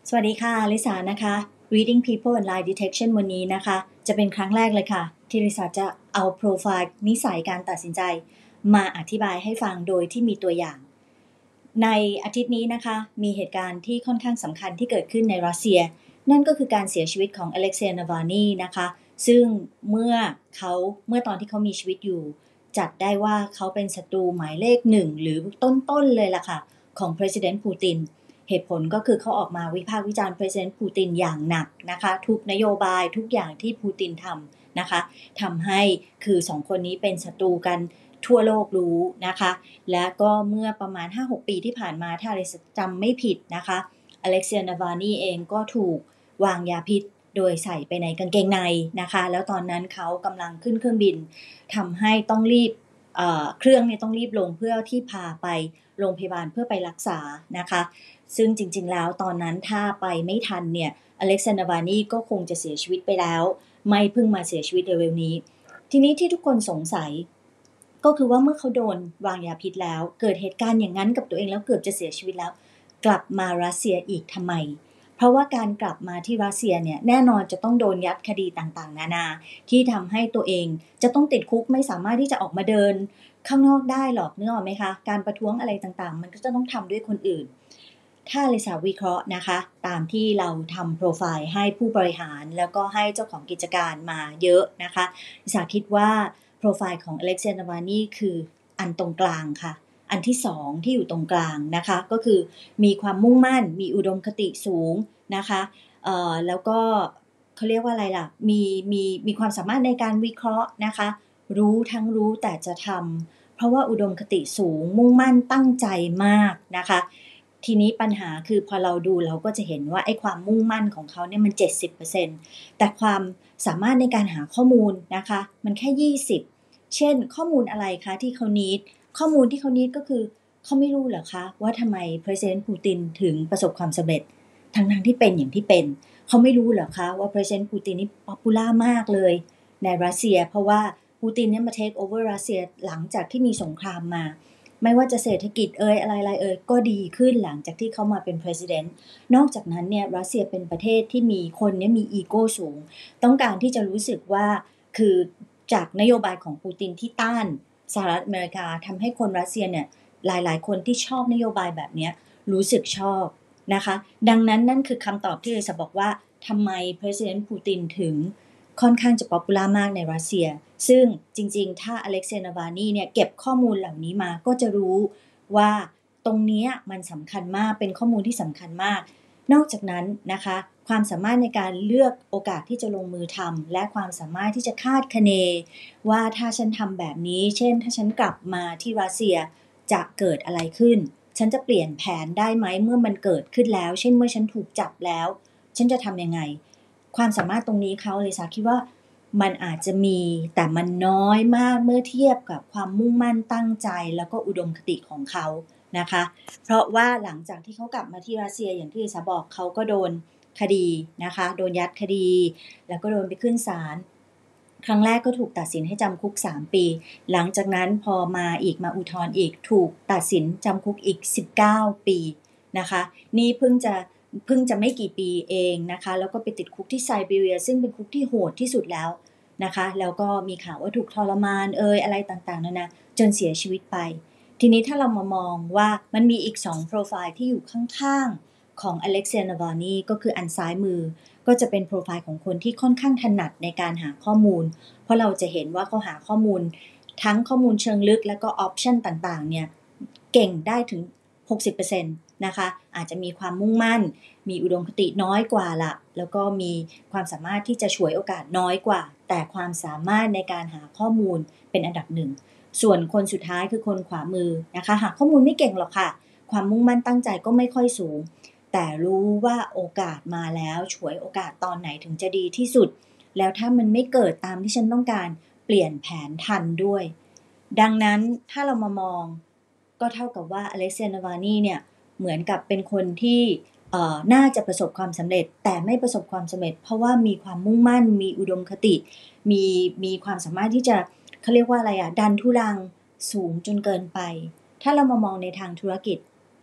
สวัสดีค่ะลิสานะคะ Reading People and Lie Detection วันนี้นะคะจะเป็นครั้งแรกเลยค่ะที่ลิสาจะเอาโปรไฟล์นิสัยการตัดสินใจมาอธิบายให้ฟังโดยที่มีตัวอย่างในอาทิตย์นี้นะคะมีเหตุการณ์ที่ค่อนข้างสำคัญที่เกิดขึ้นในรัสเซียนั่นก็คือการเสียชีวิตของอเล็กเซย์ นาลานีนะคะซึ่งเมื่อตอนที่เขามีชีวิตอยู่จัดได้ว่าเขาเป็นศัตรูหมายเลขหนึ่งหรือต้นๆเลยล่ะค่ะของ President ปูตินเหตุผลก็คือเขาออกมาวิพากษ์วิจารณ์ President ปูตินอย่างหนักนะคะทุกนโยบายทุกอย่างที่ปูตินทำนะคะทำให้คือสองคนนี้เป็นศัตรูกันทั่วโลกรู้นะคะและก็เมื่อประมาณ 5-6 ปีที่ผ่านมาถ้าอะไรจำไม่ผิดนะคะอเล็กเซีย นาลานีเองก็ถูกวางยาพิษโดยใส่ไปในกางเกงในนะคะแล้วตอนนั้นเขากำลังขึ้นเครื่องบินทำให้ต้องรีบเครื่องเนี่ยต้องรีบลงเพื่อที่พาไปโรงพยาบาลเพื่อไปรักษานะคะซึ่งจริงๆแล้วตอนนั้นถ้าไปไม่ทันเนี่ยอเล็กซานดรา นานีก็คงจะเสียชีวิตไปแล้วไม่เพิ่งมาเสียชีวิตเร็วๆนี้ทีนี้ที่ทุกคนสงสัยก็คือว่าเมื่อเขาโดนวางยาพิษแล้วเกิดเหตุการณ์อย่างนั้นกับตัวเองแล้วเกือบจะเสียชีวิตแล้วกลับมารัสเซียอีกทำไมเพราะว่าการกลับมาที่รัสเซียเนี่ยแน่นอนจะต้องโดนยัดคดีต่างๆนานาที่ทำให้ตัวเองจะต้องติดคุกไม่สามารถที่จะออกมาเดินข้างนอกได้หรอกนึกออกไหมคะการประท้วงอะไรต่างๆมันก็จะต้องทำด้วยคนอื่นถ้าลิสาวิเคราะห์นะคะตามที่เราทำโปรไฟล์ให้ผู้บริหารแล้วก็ให้เจ้าของกิจการมาเยอะนะคะลิสาคิดว่าโปรไฟล์ของอเล็กเซย์ นาลานีคืออันตรงกลางค่ะอันที่สองที่อยู่ตรงกลางนะคะก็คือมีความมุ่งมั่นมีอุดมคติสูงนะคะแล้วก็เขาเรียกว่าอะไรล่ะมีความสามารถในการวิเคราะห์นะคะรู้ทั้งรู้แต่จะทำเพราะว่าอุดมคติสูงมุ่งมั่นตั้งใจมากนะคะทีนี้ปัญหาคือพอเราดูเราก็จะเห็นว่าไอ้ความมุ่งมั่นของเขาเนี่ยมัน 70% แต่ความสามารถในการหาข้อมูลนะคะมันแค่20เช่นข้อมูลอะไรคะที่เขา need ข้อมูลที่เขา need ก็คือเขาไม่รู้เหรอคะว่าทำไม President ปูตินถึงประสบความสำเร็จทั้งที่เป็นอย่างที่เป็นเขาไม่รู้เหรอคะว่า President ปูตินนี่ป๊อปปูล่ามากเลยในรัสเซียเพราะว่าปูตินเนี่ยมา take over รัสเซียหลังจากที่มีสงครามมาไม่ว่าจะเศรษฐกิจอะไรก็ดีขึ้นหลังจากที่เขามาเป็น President นอกจากนั้นเนี่ยรัสเซียเป็นประเทศที่มีคนเนี่ยมีอีโก้สูงต้องการที่จะรู้สึกว่าคือจากนโยบายของปูตินที่ต้านสหรัฐอเมริกาทำให้คนรัสเซียเนี่ยหลายๆคนที่ชอบนโยบายแบบนี้รู้สึกชอบนะคะดังนั้นนั่นคือคำตอบที่เราจะบอกว่าทำไม President ปูตินถึงค่อนข้างจะป๊อปปูล่ามากในรัสเซียซึ่งจริงๆถ้าอเล็กเซย์ นาลานีเนี่ยเก็บข้อมูลเหล่านี้มาก็จะรู้ว่าตรงนี้มันสำคัญมากเป็นข้อมูลที่สำคัญมากนอกจากนั้นนะคะความสามารถในการเลือกโอกาสที่จะลงมือทำและความสามารถที่จะคาดคะเนว่าถ้าฉันทำแบบนี้เช่นถ้าฉันกลับมาที่รัสเซียจะเกิดอะไรขึ้นฉันจะเปลี่ยนแผนได้ไหมเมื่อมันเกิดขึ้นแล้วเช่นเมื่อฉันถูกจับแล้วฉันจะทำยังไงความสามารถตรงนี้เขาเลยสาคิดว่ามันอาจจะมีแต่มันน้อยมากเมื่อเทียบกับความมุ่งมั่นตั้งใจแล้วก็อุดมคติของเขานะคะเพราะว่าหลังจากที่เขากลับมาที่รัสเซียอย่างที่ลิซาบอกเขาก็โดนคดีนะคะโดนยัดคดีแล้วก็โดนไปขึ้นศาลครั้งแรกก็ถูกตัดสินให้จำคุก3ปีหลังจากนั้นพอมาอุทธรณ์อีกถูกตัดสินจำคุกอีก19ปีนะคะนี่เพิ่งจะไม่กี่ปีเองนะคะแล้วก็ไปติดคุกที่ไซบีเรียซึ่งเป็นคุกที่โหดที่สุดแล้วนะคะแล้วก็มีข่าวว่าถูกทรมานอะไรต่างๆนานาจนเสียชีวิตไปทีนี้ถ้าเรามามองว่ามันมีอีก2โปรไฟล์ที่อยู่ข้างๆของอเล็กเซีย นาลานีก็คืออันซ้ายมือก็จะเป็นโปรไฟล์ของคนที่ค่อนข้างถนัดในการหาข้อมูลเพราะเราจะเห็นว่าเขาหาข้อมูลทั้งข้อมูลเชิงลึกและก็ออปชันต่างๆเนี่ยเก่งได้ถึง60%นะคะอาจจะมีความมุ่งมั่นมีอุดมคติน้อยกว่าละแล้วก็มีความสามารถที่จะฉวยโอกาสน้อยกว่าแต่ความสามารถในการหาข้อมูลเป็นอันดับหนึ่งส่วนคนสุดท้ายคือคนขวามือนะคะหาข้อมูลไม่เก่งหรอกค่ะความมุ่งมั่นตั้งใจก็ไม่ค่อยสูงแต่รู้ว่าโอกาสมาแล้วฉวยโอกาสตอนไหนถึงจะดีที่สุดแล้วถ้ามันไม่เกิดตามที่ฉันต้องการเปลี่ยนแผนทันด้วยดังนั้นถ้าเรามามองก็เท่ากับว่าอเล็กเซีย นาลานีเนี่ยเหมือนกับเป็นคนที่น่าจะประสบความสำเร็จแต่ไม่ประสบความสำเร็จเพราะว่ามีความมุ่งมั่นมีอุดมคติมีความสามารถที่จะเขาเรียกว่าอะไรดันทุรังสูงจนเกินไปถ้าเรามามองในทางธุรกิจ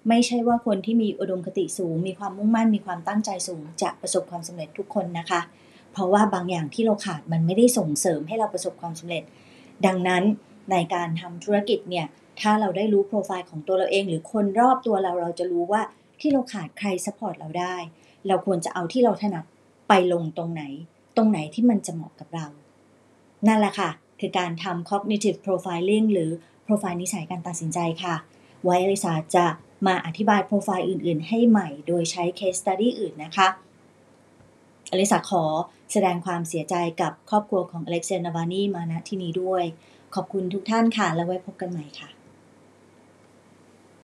ไม่ใช่ว่าคนที่มีอุดมคติสูงมีความมุ่งมั่นมีความตั้งใจสูงจะประสบความสำเร็จทุกคนนะคะเพราะว่าบางอย่างที่เราขาดมันไม่ได้ส่งเสริมให้เราประสบความสำเร็จดังนั้นในการทำธุรกิจเนี่ยถ้าเราได้รู้โปรไฟล์ของตัวเราเองหรือคนรอบตัวเราเราจะรู้ว่าที่เราขาดใครซัพพอร์ตเราได้เราควรจะเอาที่เราถนัดไปลงตรงไหนที่มันจะเหมาะกับเรานั่นแหละค่ะคือการทำ cognitive profiling หรือ profile นิสัยการตัดสินใจค่ะไว้อลิสาจะมาอธิบายโปรไฟล์อื่นๆให้ใหม่โดยใช้ case study อื่นนะคะอลิสาขอแสดงความเสียใจกับครอบครัวของอเล็กเซย์ นาวานีมาณที่นี้ด้วยขอบคุณทุกท่านค่ะแล้วไว้พบกันใหม่ค่ะ